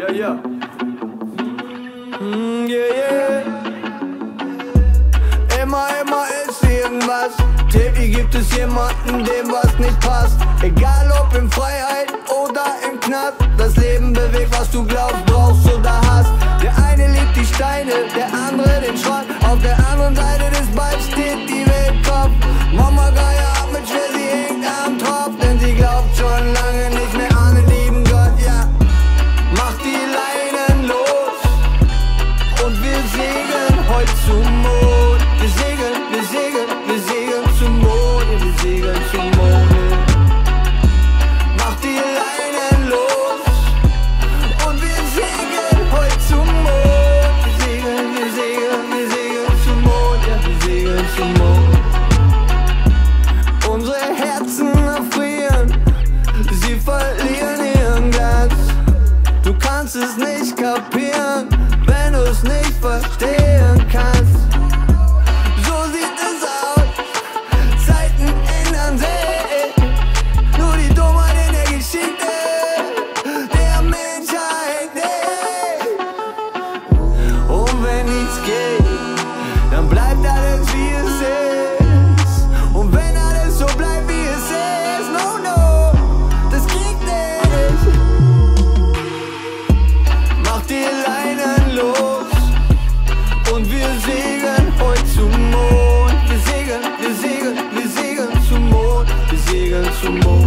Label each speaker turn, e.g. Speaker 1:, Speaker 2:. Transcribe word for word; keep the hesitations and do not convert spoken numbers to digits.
Speaker 1: Ja, ja. Mm, yeah, yeah. Immer, immer ist irgendwas. Täglich gibt es jemanden, dem was nicht passt. Egal ob in Freiheit oder im Knast. Das Leben bewegt, was du glaubst, brauchst oder hast. Der eine liebt die Steine, der andere den Schrott. Auf der anderen Seite des Balls steht die Weltkopf. Mama Geier ab mit schwer, sie hängt am Tropf. Denn sie glaubt schon lange nicht mehr an den lieben Gott, ja. Mach die Leinen los und wir segeln heute zum Mond. Wir segeln, wir segeln, wir segeln zum Mond, ja, wir segeln zum Mond. Mach die Leinen los und wir segeln heute zum Mond. Wir segeln, wir segeln, wir segeln zum Mond, ja, wir segeln zum Mond. Unsere Herzen erfrieren, sie verlieren ihren Glanz. Du kannst es nicht kapieren, wenn du es nicht verstehen kannst. So sieht es aus, Zeiten ändern sich. Nur die Dummheit in der Geschichte der Menschheit nicht. Und wenn nichts geht, dann bleibt alles wie es ist. Und wenn alles so bleibt wie es ist, no, no, das geht nicht. Mach die Leinen los und wir segeln heute zum Mond. Wir segeln, wir segeln, wir segeln zum Mond. Wir segeln zum Mond.